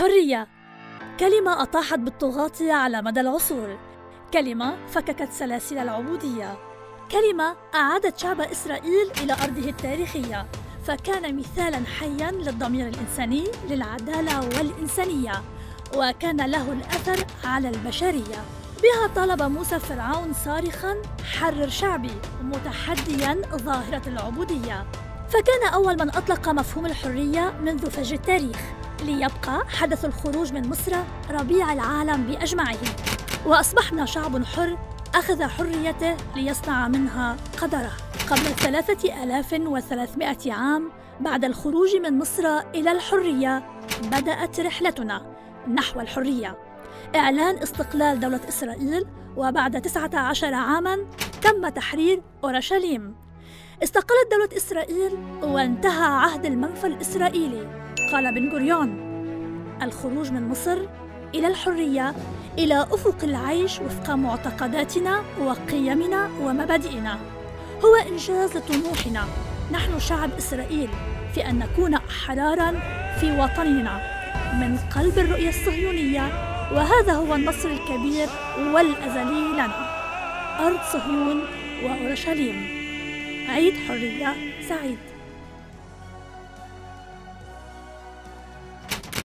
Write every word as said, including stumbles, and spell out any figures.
حرية، كلمة أطاحت بالطغاة على مدى العصور، كلمة فككت سلاسل العبودية، كلمة أعادت شعب إسرائيل إلى أرضه التاريخية، فكان مثالاً حياً للضمير الإنساني للعدالة والإنسانية، وكان له الأثر على البشرية. بها طالب موسى فرعون صارخاً: حرر شعبي، متحدياً ظاهرة العبودية. فكان أول من أطلق مفهوم الحرية منذ فجر التاريخ، ليبقى حدث الخروج من مصر ربيع العالم بأجمعه، وأصبحنا شعب حر أخذ حريته ليصنع منها قدره. قبل ثلاثة آلاف وثلاثمائة عام بعد الخروج من مصر إلى الحرية بدأت رحلتنا نحو الحرية، إعلان استقلال دولة إسرائيل، وبعد تسعة عشر عاماً تم تحرير أورشليم. استقلت دولة إسرائيل وانتهى عهد المنفى الإسرائيلي. قال بن غوريون: الخروج من مصر إلى الحرية، إلى أفق العيش وفق معتقداتنا وقيمنا ومبادئنا، هو إنجاز لطموحنا نحن شعب إسرائيل في أن نكون أحراراً في وطننا من قلب الرؤية الصهيونية، وهذا هو النصر الكبير والأزلي لنا، أرض صهيون وأورشليم. عيد حرية سعيد.